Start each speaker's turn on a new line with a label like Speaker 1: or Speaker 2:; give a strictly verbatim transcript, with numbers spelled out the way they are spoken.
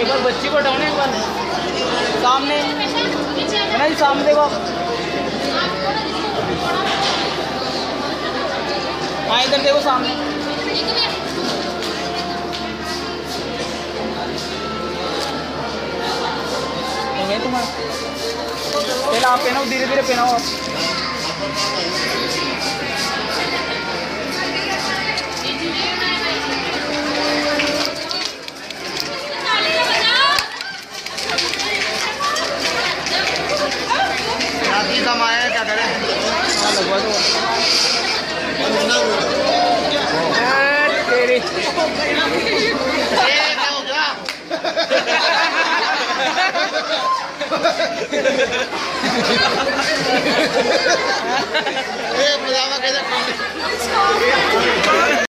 Speaker 1: एक बार बच्ची को हटाओ ना, एक बार सामने नहीं, सामने देखो। हाँ इधर देखो सामने। हो गए तुम्हारा? पहले आप पहनाओ, धीरे धीरे पहनाओ आप।
Speaker 2: आया क्या करें?
Speaker 1: हाँ लगवा दो। तेरी
Speaker 2: क्या हो गया? पजामा कैसे